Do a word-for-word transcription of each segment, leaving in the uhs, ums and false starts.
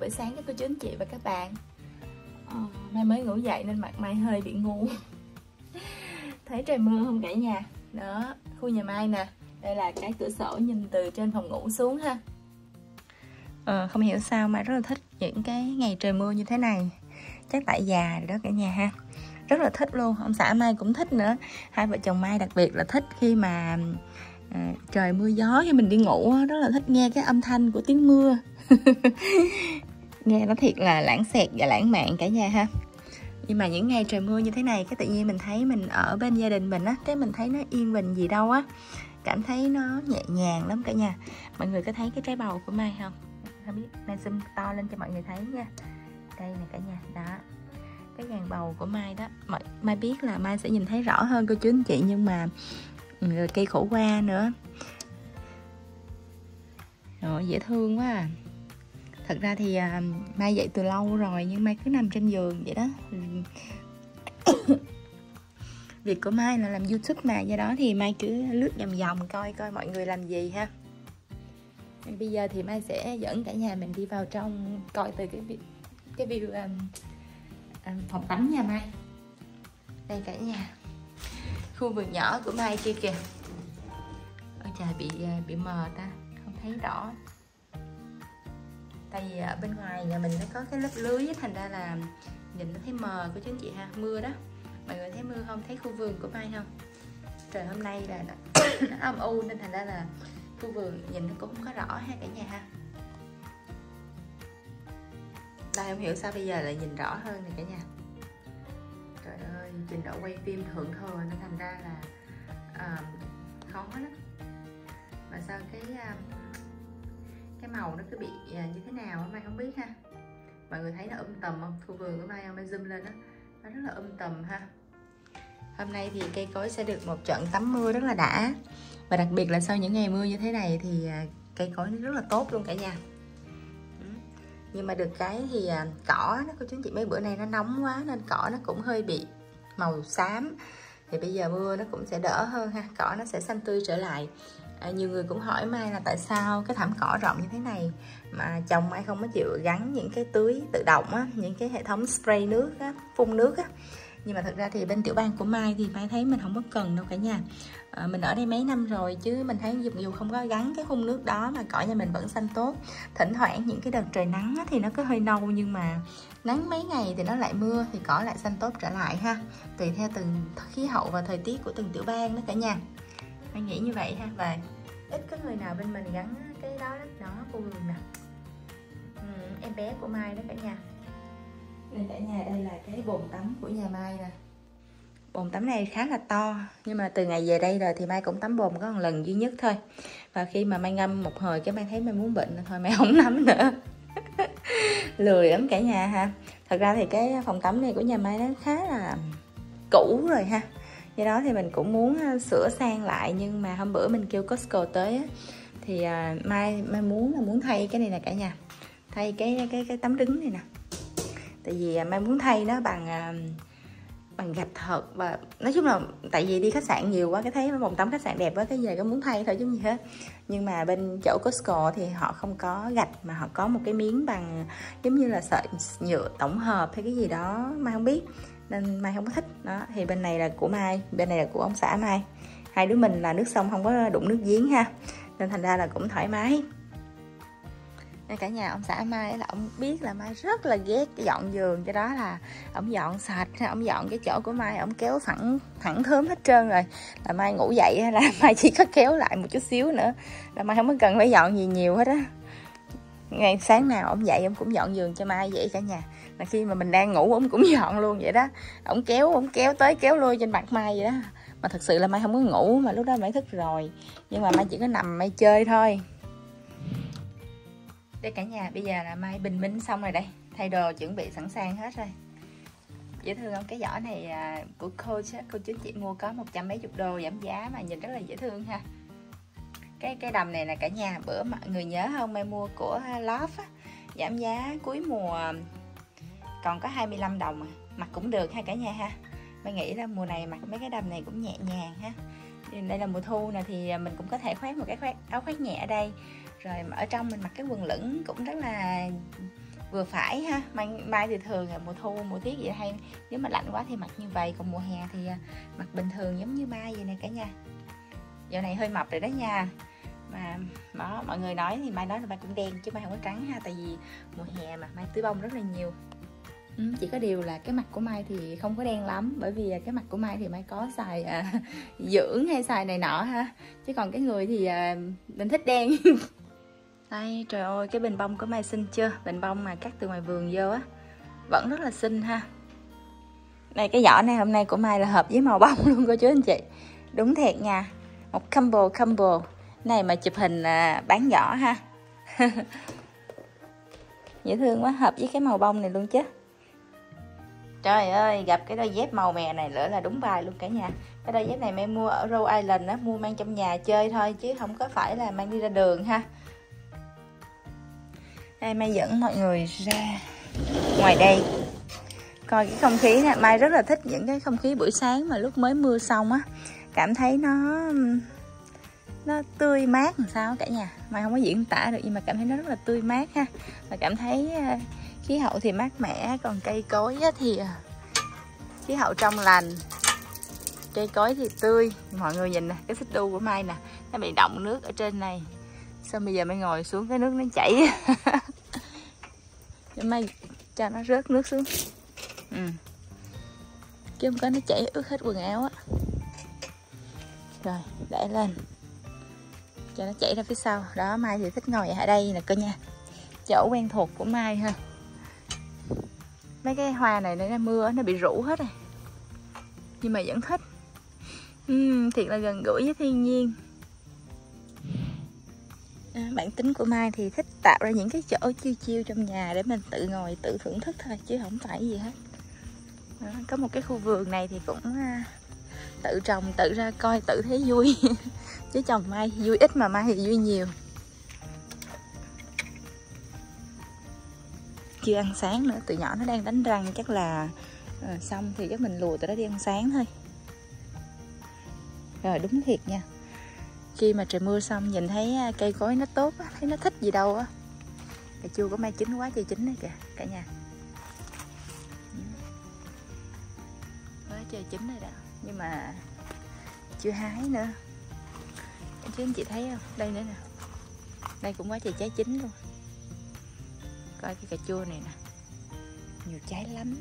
buổi sáng các cô chú anh chị và các bạn. à, Mai mới ngủ dậy nên mặt Mai hơi bị ngu. Thấy trời mưa không cả nhà? Đó, khu nhà Mai nè. Đây là cái cửa sổ nhìn từ trên phòng ngủ xuống ha. à, Không hiểu sao Mai rất là thích những cái ngày trời mưa như thế này. Chắc tại già rồi đó cả nhà ha. Rất là thích luôn, ông xã Mai cũng thích nữa. Hai vợ chồng Mai đặc biệt là thích khi mà à, trời mưa gió, khi mình đi ngủ rất là thích nghe cái âm thanh của tiếng mưa. Nghe nó thiệt là lãng xẹt và lãng mạn cả nhà ha. Nhưng mà những ngày trời mưa như thế này, cái tự nhiên mình thấy mình ở bên gia đình mình á, cái mình thấy nó yên bình gì đâu á, cảm thấy nó nhẹ nhàng lắm cả nhà. Mọi người có thấy cái trái bầu của Mai không? Không biết, Mai zoom to lên cho mọi người thấy nha. Đây nè cả nhà, đó, cái gàn bầu của Mai đó. Mọi Mai biết là Mai sẽ nhìn thấy rõ hơn cô chú anh chị, nhưng mà rồi cây khổ qua nữa. Rồi, dễ thương quá à. Thật ra thì à, Mai dậy từ lâu rồi, nhưng Mai cứ nằm trên giường vậy đó. Việc của Mai là làm YouTube mà, do đó thì Mai cứ lướt vòng vòng coi coi mọi người làm gì ha. Bây giờ thì Mai sẽ dẫn cả nhà mình đi vào trong coi từ cái cái view um, um, phòng tắm nhà Mai. Đây cả nhà, khu vườn nhỏ của Mai kia kìa. Ôi trời, bị bị mờ ta, không thấy rõ. Tại vì ở bên ngoài nhà mình nó có cái lớp lưới, thành ra là nhìn nó thấy mờ của chú anh chị ha. Mưa đó, mọi người thấy mưa không? Thấy khu vườn của Mai không? Trời hôm nay là nó, nó âm u nên thành ra là khu vườn nhìn nó cũng không có rõ ha cả nhà ha. Đây, không hiểu sao bây giờ lại nhìn rõ hơn này cả nhà. Trời ơi, trình độ quay phim thượng thừa nên thành ra là uh, khó lắm. Mà sao cái uh, cái màu nó cứ bị uh, như thế nào Mai không biết ha. Mọi người thấy nó um tùm không? Khu vườn của Mai không? Mai zoom lên đó, nó rất là um tùm ha. Hôm nay thì cây cối sẽ được một trận tắm mưa rất là đã. Và đặc biệt là sau những ngày mưa như thế này thì uh, cây cối nó rất là tốt luôn cả nhà. Nhưng mà được cái thì à, cỏ nó, cô chú anh chị, mấy bữa nay nó nóng quá nên cỏ nó cũng hơi bị màu xám. Thì bây giờ mưa nó cũng sẽ đỡ hơn ha, cỏ nó sẽ xanh tươi trở lại. à, Nhiều người cũng hỏi Mai là tại sao cái thảm cỏ rộng như thế này mà chồng Mai không có chịu gắn những cái tưới tự động á, những cái hệ thống spray nước á, phun nước á. Nhưng mà thật ra thì bên tiểu bang của Mai thì Mai thấy mình không có cần đâu cả nhà. à, Mình ở đây mấy năm rồi chứ mình thấy dù, dù không có gắn cái phun nước đó mà cỏ nhà mình vẫn xanh tốt. Thỉnh thoảng những cái đợt trời nắng á, thì nó cứ hơi nâu, nhưng mà nắng mấy ngày thì nó lại mưa thì cỏ lại xanh tốt trở lại ha. Tùy theo từng khí hậu và thời tiết của từng tiểu bang đó cả nhà. Mai nghĩ như vậy ha. Và ít có người nào bên mình gắn cái đó đó, đó khu vườn nè. ừ, Em bé của Mai đó cả nhà. Đây cả nhà, đây là cái bồn tắm của nhà Mai nè. Bồn tắm này khá là to, nhưng mà từ ngày về đây rồi thì Mai cũng tắm bồn có một lần duy nhất thôi. Và khi mà Mai ngâm một hồi cái Mai thấy Mai muốn bệnh thôi, Mai không tắm nữa. Lười lắm cả nhà ha. Thật ra thì cái phòng tắm này của nhà Mai nó khá là cũ rồi ha. Do đó thì mình cũng muốn sửa sang lại, nhưng mà hôm bữa mình kêu Costco tới á, thì Mai Mai muốn là muốn thay cái này nè cả nhà. Thay cái cái cái tấm đứng này nè. Tại vì Mai muốn thay nó bằng bằng gạch thật. Và nói chung là tại vì đi khách sạn nhiều quá, cái thấy bồn tắm khách sạn đẹp quá, cái giờ có muốn thay thôi chứ gì hết. Nhưng mà bên chỗ Costco thì họ không có gạch, mà họ có một cái miếng bằng giống như là sợi nhựa tổng hợp hay cái gì đó, Mai không biết nên Mai không có thích đó. Thì bên này là của Mai, bên này là của ông xã Mai. Hai đứa mình là nước sông không có đụng nước giếng ha, nên thành ra là cũng thoải mái. Nên cả nhà, ông xã Mai là ông biết là Mai rất là ghét cái dọn giường, cho đó là ông dọn sạch, ông dọn cái chỗ của Mai, ông kéo thẳng thẳng thớm hết trơn rồi. Là Mai ngủ dậy là Mai chỉ có kéo lại một chút xíu nữa là Mai không có cần phải dọn gì nhiều hết á. Ngày sáng nào ông dậy ông cũng dọn giường cho Mai vậy cả nhà. Là khi mà mình đang ngủ ông cũng dọn luôn vậy đó. Ông kéo, ông kéo tới kéo lui trên mặt Mai vậy đó. Mà thật sự là Mai không có ngủ, mà lúc đó Mai thức rồi. Nhưng mà Mai chỉ có nằm Mai chơi thôi. Đây cả nhà, bây giờ là Mai bình minh xong rồi đây. Thay đồ chuẩn bị sẵn sàng hết rồi. Dễ thương không? Cái giỏ này à, của Coach á, cô chú chị mua có một trăm mấy chục đô giảm giá mà nhìn rất là dễ thương ha. Cái cái đầm này là cả nhà, bữa mọi người nhớ không, Mai mua của Love á, giảm giá cuối mùa còn có hai mươi lăm đồng à. Mặc cũng được ha cả nhà ha. Mai nghĩ là mùa này mặc mấy cái đầm này cũng nhẹ nhàng ha. Đây là mùa thu nè thì mình cũng có thể khoác một cái khoác, áo khoác nhẹ ở đây. Rồi ở trong mình mặc cái quần lửng cũng rất là vừa phải ha. Mai, mai thì thường là mùa thu mùa tiết vậy hay nếu mà lạnh quá thì mặc như vậy, còn mùa hè thì mặc bình thường giống như Mai vậy nè cả nhà. Dạo này hơi mập rồi đó nha, mà đó, mọi người nói thì Mai nói là Mai cũng đen chứ Mai không có trắng ha, tại vì mùa hè mà Mai tưới bông rất là nhiều. Ừ, chỉ có điều là cái mặt của Mai thì không có đen lắm, bởi vì cái mặt của Mai thì Mai có xài à, dưỡng hay xài này nọ ha, chứ còn cái người thì à, mình thích đen. Đây, trời ơi, cái bình bông của Mai xinh chưa? Bình bông mà cắt từ ngoài vườn vô á, vẫn rất là xinh ha. Đây, cái giỏ này hôm nay của Mai là hợp với màu bông luôn cô chú anh chị. Đúng thiệt nha, một combo combo này mà chụp hình à, bán giỏ ha. Dễ thương quá, hợp với cái màu bông này luôn chứ. Trời ơi, gặp cái đôi dép màu mè này nữa là đúng bài luôn cả nhà. Cái đôi dép này Mai mua ở Rhode Island á, mua mang trong nhà chơi thôi chứ không có phải là mang đi ra đường ha. Đây Mai dẫn mọi người ra ngoài đây coi cái không khí nè. Mai rất là thích những cái không khí buổi sáng mà lúc mới mưa xong á, cảm thấy nó nó tươi mát làm sao cả nhà. Mai không có diễn tả được nhưng mà cảm thấy nó rất là tươi mát ha, và cảm thấy khí hậu thì mát mẻ, còn cây cối thì khí hậu trong lành, cây cối thì tươi. Mọi người nhìn nè, cái xích đu của Mai nè, nó bị đọng nước ở trên này, xong bây giờ Mai ngồi xuống cái nước nó chảy. Để Mai cho nó rớt nước xuống, ừ. chứ không có nó chảy ướt hết quần áo á. Rồi để lên cho nó chảy ra phía sau đó. Mai thì thích ngồi ở đây nè cơ nha, chỗ quen thuộc của Mai ha. Mấy cái hoa này nó mưa nó bị rũ hết rồi nhưng mà vẫn thích. uhm, thiệt là gần gũi với thiên nhiên. À, bản tính của Mai thì thích tạo ra những cái chỗ chiêu chiêu trong nhà để mình tự ngồi tự thưởng thức thôi chứ không phải gì hết. Đó, có một cái khu vườn này thì cũng uh, tự trồng tự ra coi tự thấy vui. Chứ chồng Mai vui ít mà Mai thì vui nhiều. Chưa ăn sáng nữa, tụi nhỏ nó đang đánh răng, chắc là uh, xong thì chắc mình lùa tụi nó đi ăn sáng thôi. Rồi đúng thiệt nha, khi mà trời mưa xong nhìn thấy cây cối nó tốt á, thấy nó thích gì đâu á. Cà chua của Mai chín quá trời chín đấy kìa cả nhà, quá trời chín rồi đó, nhưng mà chưa hái nữa. Chứ anh chị thấy không, đây nữa nè, đây cũng quá trời trái chín luôn. Coi cái cà chua này nè, nhiều trái lắm.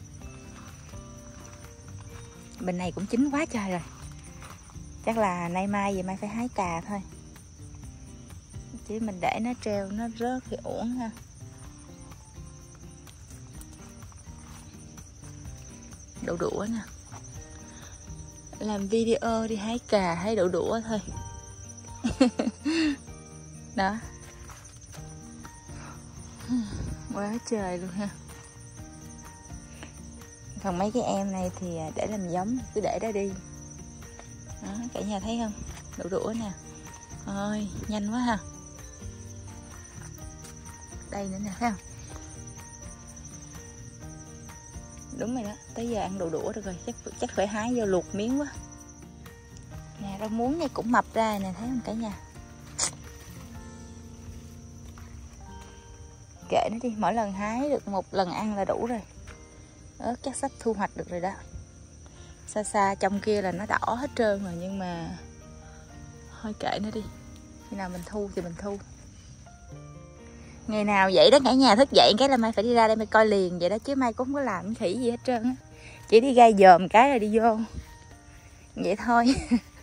Bên này cũng chín quá trời rồi, chắc là nay mai về Mai phải hái cà thôi, chứ mình để nó treo nó rớt thì uổng ha. Đậu đũa nè, làm video đi hái cà hái đậu đũa thôi. Đó, quá trời luôn ha. Còn mấy cái em này thì để làm giống, cứ để đó đi. Đó, cả nhà thấy không, đậu đũa nè. Ôi nhanh quá ha. Đây nữa nè, thấy không? Đúng rồi đó, tới giờ ăn đậu đũa được rồi, chắc chắc phải hái vô luộc miếng quá. Nè, rau muống này cũng mập ra nè, thấy không cả nhà? Kệ nó đi, mỗi lần hái được một lần ăn là đủ rồi. Ớt chắc sắp thu hoạch được rồi đó. Xa xa trong kia là nó đỏ hết trơn rồi, nhưng mà thôi kệ nó đi, khi nào mình thu thì mình thu. Ngày nào vậy đó cả nhà, thức dậy cái là Mai phải đi ra đây Mai coi liền vậy đó, chứ Mai cũng không có làm khỉ gì hết trơn á, chỉ đi gai dòm cái rồi đi vô vậy thôi.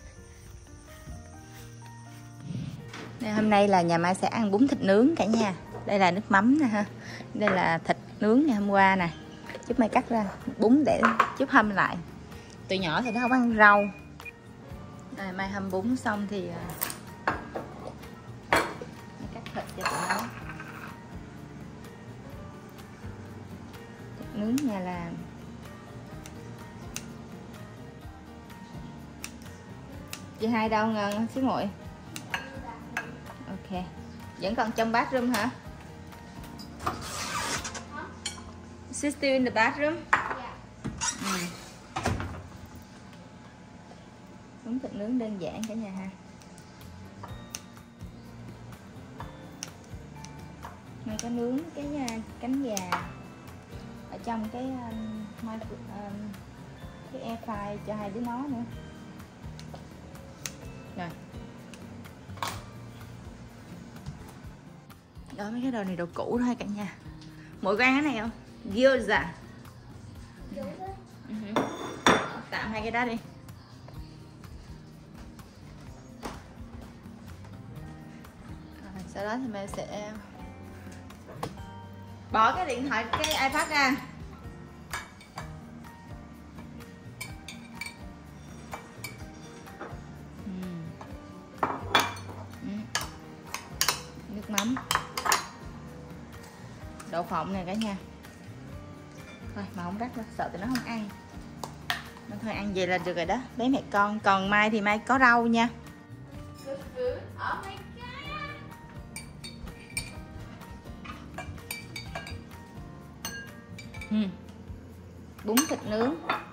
Đây, hôm nay là nhà Mai sẽ ăn bún thịt nướng cả nhà. Đây là nước mắm nè ha, đây là thịt nướng ngày hôm qua nè, chút Mai cắt ra bún để chút hâm lại. Tụi nhỏ thì nó không ăn rau. Đây, Mai hâm bún xong thì Mai cắt thịt cho tụi nó. Thịt nướng nhà làm. Chị hai đâu ngon xíu muội? Ok, vẫn còn trong bathroom hả? She's still in the bathroom? Ừ. Bún thịt nướng đơn giản cả nhà ha. Mai có nướng cái uh, cánh gà ở trong cái um, mai um, cái air fry cho hai đứa nó nữa. Rồi. Đó, mấy cái đồ này đồ cũ thôi cả nhà. Mỗi con ăn cái này không? Gyoza. Uh-huh. Tạm hai cái đó đi. Rồi, sau đó thì mình sẽ bỏ cái điện thoại, cái iPad ra. uhm. Uhm. Nước mắm, đậu phộng này cả nhà. Thôi mà không rắc đâu, sợ tụi nó không ăn. Nó thôi ăn vậy là được rồi đó, bé mẹ con. Còn mai thì mai có rau nha. Ừ. Bún thịt nướng.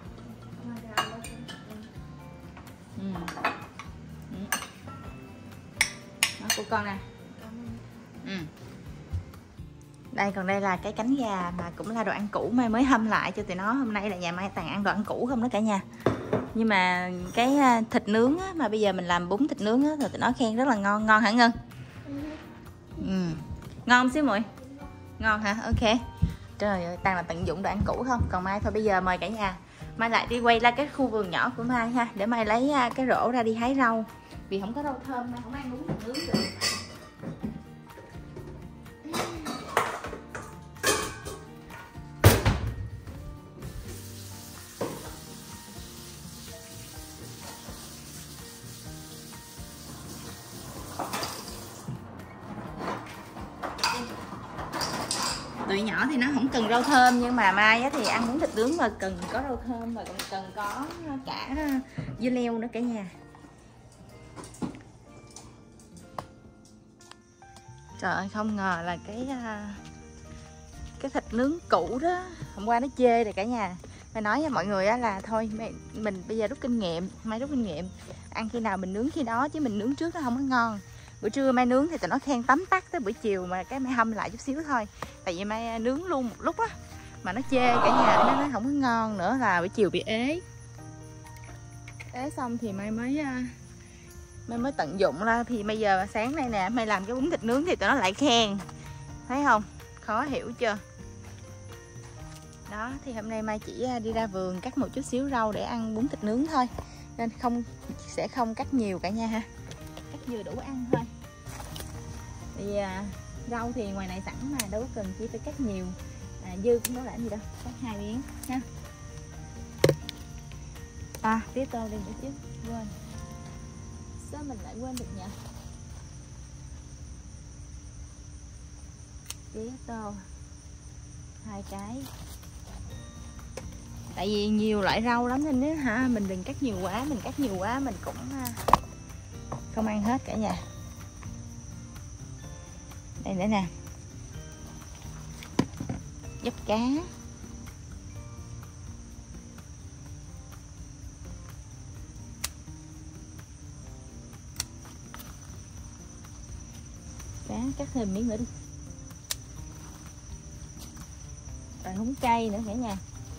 Ừ. Ừ. Đó, của con nè. Ừ. Đây, còn đây là cái cánh gà mà cũng là đồ ăn cũ Mai mới hâm lại cho tụi nó. Hôm nay là nhà Mai toàn ăn đồ ăn cũ không đó cả nhà. Nhưng mà cái thịt nướng á, mà bây giờ mình làm bún thịt nướng á, rồi tụi nó khen rất là ngon. Ngon hả Ngân? Ừ. Ngon không xíu muội? Ngon hả? Ok. Trời ơi, toàn là tận dụng đồ ăn cũ không. Còn Mai thôi bây giờ mời cả nhà Mai lại đi quay ra cái khu vườn nhỏ của Mai ha. Để Mai lấy cái rổ ra đi hái rau. Vì không có rau thơm, Mai không ăn bún thịt nướng được. Tụi nhỏ thì nó không cần rau thơm, nhưng mà Mai thì ăn bún thịt nướng mà cần có rau thơm, và còn cần có cả dưa leo nữa cả nhà. Trời ơi, không ngờ là cái cái thịt nướng cũ đó hôm qua nó chê rồi cả nhà. Mai nói với mọi người là thôi mình bây giờ rút kinh nghiệm, Mai rút kinh nghiệm ăn khi nào mình nướng khi đó, chứ mình nướng trước nó không có ngon. Bữa trưa Mai nướng thì tụi nó khen tấm tắc, tới buổi chiều mà cái Mai hâm lại chút xíu thôi. Tại vì Mai nướng luôn một lúc á mà nó chê cả nhà, nó nói không có ngon nữa, là buổi chiều bị ế. Ế xong thì Mai mới Mai mới tận dụng là thì bây giờ sáng nay nè Mai làm cái bún thịt nướng thì tụi nó lại khen. Thấy không? Khó hiểu chưa? Đó, thì hôm nay Mai chỉ đi ra vườn cắt một chút xíu rau để ăn bún thịt nướng thôi. Nên không sẽ không cắt nhiều cả nhà ha. Cắt vừa đủ ăn thôi. Thì à, rau thì ngoài này sẵn mà đâu có cần chỉ phải cắt nhiều. À, dư cũng đâu làm gì đâu, cắt hai miếng ha. À, tía tô đi nữa chứ, quên. Sao mình lại quên được nhỉ? Tía tô hai cái. Tại vì nhiều loại rau lắm nên nếu hả mình đừng cắt nhiều quá, mình cắt nhiều quá mình cũng không ăn hết cả nhà. Đây nữa nè, giúp cá. Cá cắt thêm miếng nữa đi. Rồi húng cay nữa cả nhà.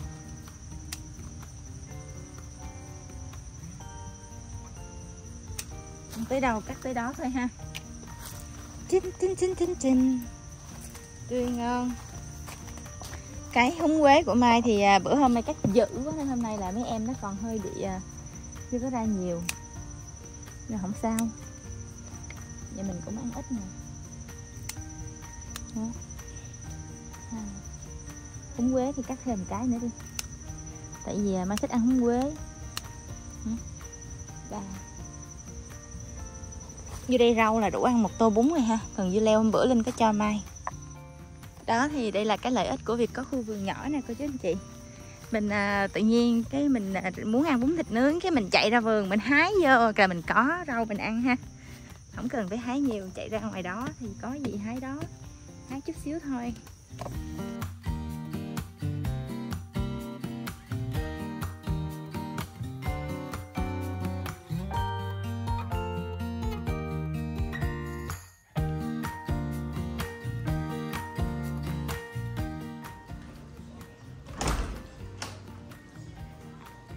Tới đâu cắt tới đó thôi ha. Chín chín chín chín chín. Tươi ngon. Cái húng quế của Mai thì à, bữa hôm Mai cắt dữ quá nên hôm nay là mấy em nó còn hơi bị à, chưa có ra nhiều. Nhưng không sao. Vậy mình cũng ăn ít nè. À. Húng quế thì cắt thêm một cái nữa đi. Tại vì à, Mai thích ăn húng quế. Đây. Như đây rau là đủ ăn một tô bún rồi ha. Còn dưa leo hôm bữa Linh có cho Mai. Đó thì đây là cái lợi ích của việc có khu vườn nhỏ nè cô chú anh chị. Mình à, tự nhiên cái mình à, muốn ăn bún thịt nướng, cái mình chạy ra vườn mình hái vô là mình có rau mình ăn ha. Không cần phải hái nhiều, chạy ra ngoài đó thì có gì hái đó. Hái chút xíu thôi.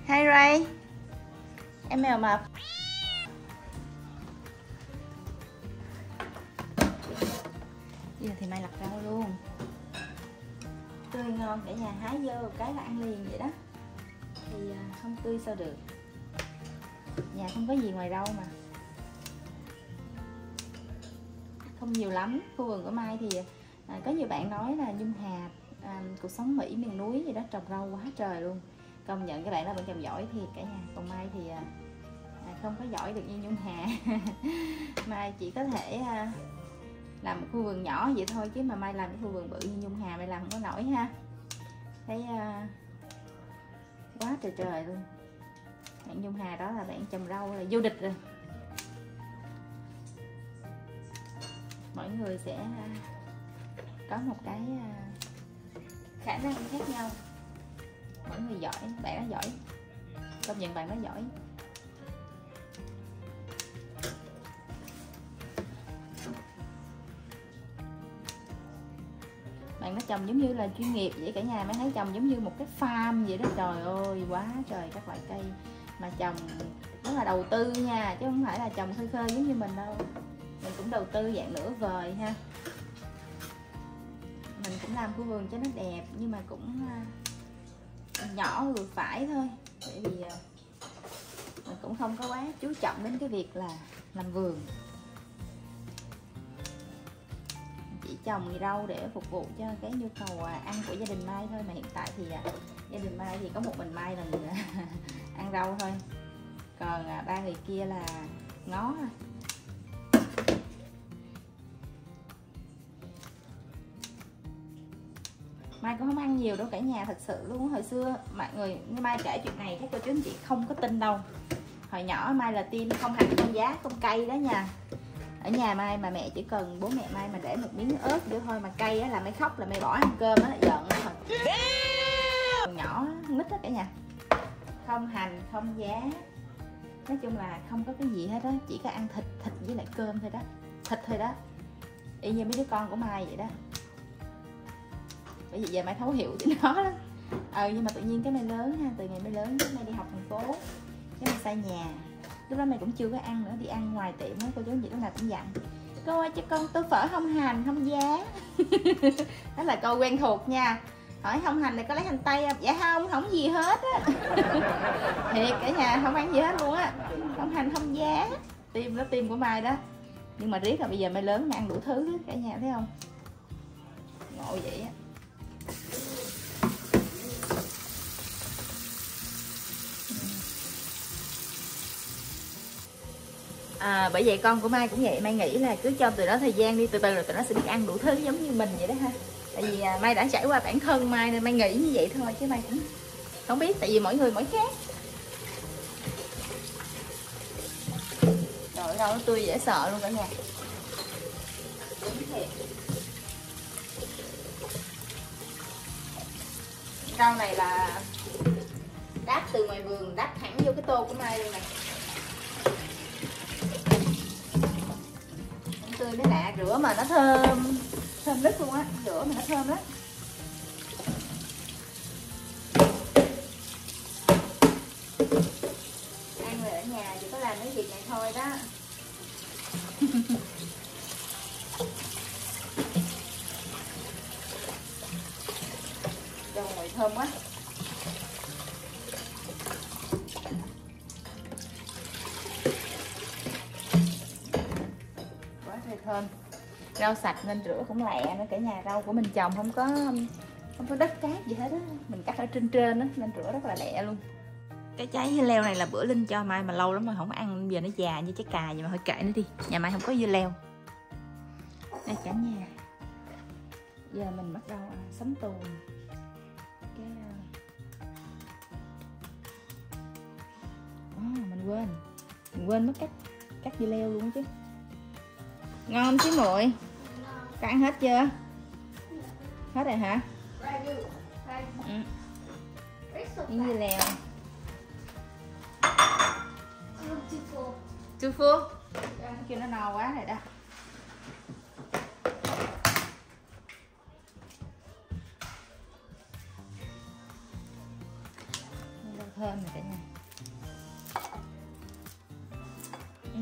Hi Ray. Em mèo mập. Giờ thì Mai lặt rau luôn. Tươi ngon, cả nhà hái vô một cái là ăn liền vậy đó. Thì không tươi sao được. Nhà không có gì ngoài rau mà. Không nhiều lắm. Khu vườn của Mai thì à, có nhiều bạn nói là Nhung Hà à, cuộc sống Mỹ miền núi gì đó trồng rau quá trời luôn. Công nhận các bạn đó vẫn trồng giỏi thì cả nhà. Còn Mai thì à, không có giỏi được như Nhung Hà. Mai chỉ có thể à, làm một khu vườn nhỏ vậy thôi, chứ mà Mai làm cái khu vườn bự như Nhung Hà Mai làm không có nổi ha. Thấy à, quá trời trời luôn. Bạn Nhung Hà đó là bạn trồng rau là vô địch rồi. Mỗi người sẽ có một cái khả năng khác nhau. Mỗi người giỏi, bạn đó giỏi. Công nhận bạn đó giỏi. Bạn nó trồng giống như là chuyên nghiệp vậy cả nhà. Mới thấy trồng giống như một cái farm vậy đó. Trời ơi quá trời các loại cây. Mà trồng rất là đầu tư nha, chứ không phải là trồng khơi khơi giống như mình đâu. Mình cũng đầu tư dạng nửa vời ha. Mình cũng làm khu vườn cho nó đẹp, nhưng mà cũng nhỏ vừa phải thôi. Bởi vì mình cũng không có quá chú trọng đến cái việc là làm vườn. Chỉ trồng rau để phục vụ cho cái nhu cầu ăn của gia đình Mai thôi. Mà hiện tại thì gia đình Mai thì có một mình Mai là người ăn rau thôi. Còn ba người kia là ngó. Mai cũng không ăn nhiều đâu cả nhà, thật sự luôn. Hồi xưa mọi người như Mai kể chuyện này các cô chú anh chị không có tin đâu. Hồi nhỏ Mai là tim không hành không giá không cay đó nha. Ở nhà Mai mà mẹ chỉ cần bố mẹ Mai mà để một miếng ớt nữa thôi mà cay á là Mai khóc, là Mai bỏ ăn cơm á, giận thôi. Còn nhỏ nít đó cả nhà, không hành không giá, nói chung là không có cái gì hết đó, chỉ có ăn thịt thịt với lại cơm thôi đó, thịt thôi đó, y như mấy đứa con của Mai vậy đó. Bởi vì giờ Mai thấu hiểu với nó đó. Ờ nhưng mà tự nhiên cái Mai lớn ha, từ ngày Mai lớn cái Mai đi học thành phố, cái Mai xa nhà, lúc đó Mai cũng chưa có ăn nữa, đi ăn ngoài tiệm đó, cô chú anh chị lúc nào cũng dặn cô ơi cho con tô phở không hành không giá. Đó là câu quen thuộc nha. Hỏi không hành này có lấy hành tây không? Dạ không, không gì hết á. Thiệt cả nhà, không ăn gì hết luôn á, không hành không giá. Tim đó tim của Mai đó. Nhưng mà riết là bây giờ Mai lớn Mai ăn đủ thứ hết cả nhà, thấy không? Ngộ vậy á. À, bởi vậy con của Mai cũng vậy. Mai nghĩ là cứ cho tụi nó thời gian đi, từ từ rồi tụi nó sẽ biết ăn đủ thứ giống như mình vậy đó ha. Tại vì à, Mai đã trải qua bản thân Mai nên Mai nghĩ như vậy thôi, chứ Mai cũng không biết, tại vì mỗi người mỗi khác. Trời ơi, rau nó tươi dễ sợ luôn cả nhà. Đúng thiệt. Rau này là đáp từ ngoài vườn, đáp thẳng vô cái tô của Mai luôn này. Tươi mới lạ, rửa mà nó thơm, thơm nức luôn á, rửa mà nó thơm lắm. Ăn rồi ở nhà chỉ có làm cái việc này thôi đó. Rau mùi thơm quá. Thơm. Rau sạch nên rửa cũng lẹ nữa cả nhà. Rau của mình trồng không có không có đất cát gì hết á, mình cắt ở trên trên á nên rửa rất là lẹ luôn. Cái trái dưa leo này là bữa Linh cho Mai mà lâu lắm rồi không ăn, giờ nó già như trái cà vậy mà thôi kệ nó đi, nhà Mai không có dưa leo. Đây cả nhà, giờ mình bắt đầu sắm tù cái oh, mình quên mình quên mất cách cắt dưa leo luôn chứ. Ngon chứ muội. Có ăn hết chưa? Hết rồi hả? Ừ. Miếng dưa leo. Too full? Kêu nó no quá rồi đó. thơm này cả nhà. Ừ.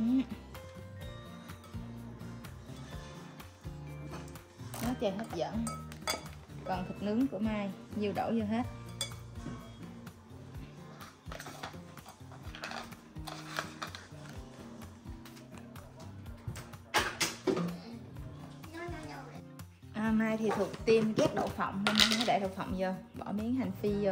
Nó trời hấp dẫn. Còn thịt nướng của Mai nhiều đổ vô hết. À, Mai thì thuộc team ghét đậu phộng nên Mai để đậu phộng vô, bỏ miếng hành phi vô.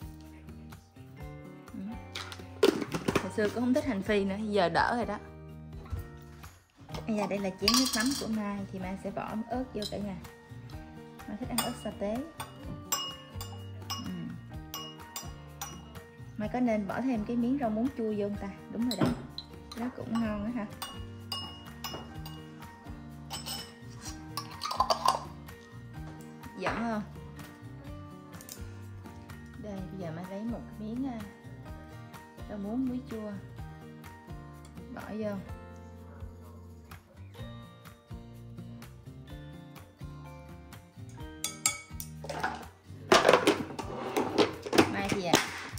Ừ. Hồi xưa cũng không thích hành phi nữa, giờ đỡ rồi đó. Bây giờ đây là chén nước mắm của Mai, thì Mai sẽ bỏ ớt vô cả nhà. Mai thích ăn ớt sa tế. Ừ. Mai có nên bỏ thêm cái miếng rau muống chua vô không ta? Đúng rồi đó, nó cũng ngon đó hả? Dẫn không? Đây bây giờ Mai lấy một miếng rau muống muối chua bỏ vô. Mai thì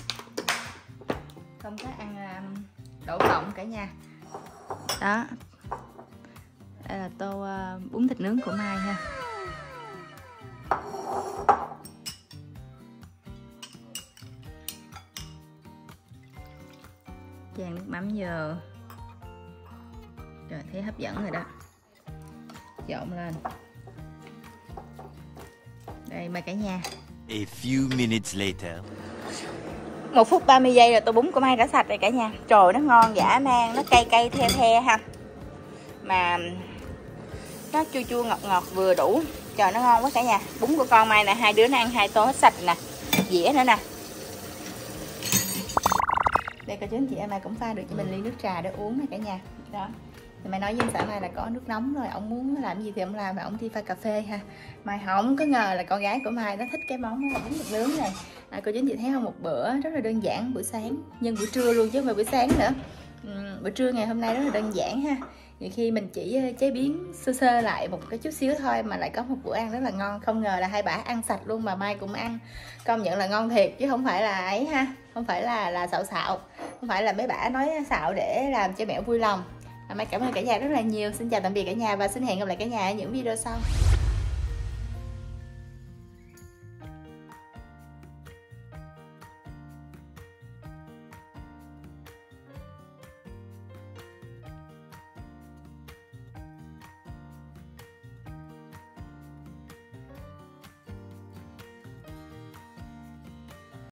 không có ăn đậu phộng cả nhà. Đó, đây là tô bún thịt nướng của Mai ha. Chan nước mắm vô. Rồi thấy hấp dẫn rồi đó. Trộn lên. Đây mời cả nhà. A few minutes later. Một phút ba mươi giây là tô bún của Mai đã sạch rồi cả nhà. Trời nó ngon dã man, nó cay cay the the ha. Mà nó chua chua ngọt ngọt vừa đủ. Trời nó ngon quá cả nhà. Bún của con Mai nè, hai đứa nó ăn hai tô hết sạch nè. Dĩa nữa nè. Đây cô chú anh chị em Mai cũng pha được cho mình ly nước trà để uống này cả nhà. Đó. Thì Mai nói với anh xã Mai là có nước nóng rồi, ông muốn làm gì thì ông làm, và ông đi pha cà phê ha. Mai không có ngờ là con gái của Mai nó thích cái món bún thịt nướng này. À, cô chú anh chị thấy không, một bữa rất là đơn giản, buổi sáng, nhưng buổi trưa luôn chứ không phải buổi sáng nữa. Uhm, bữa trưa ngày hôm nay rất là đơn giản ha. Nhiều khi mình chỉ chế biến sơ sơ lại một cái chút xíu thôi mà lại có một bữa ăn rất là ngon. Không ngờ là hai bà ăn sạch luôn mà Mai cũng ăn. Công nhận là ngon thiệt chứ không phải là ấy ha, không phải là là xạo xạo, không phải là mấy bà nói xạo để làm cho mẹ vui lòng. Mai cảm ơn cả nhà rất là nhiều. Xin chào tạm biệt cả nhà và xin hẹn gặp lại cả nhà ở những video sau.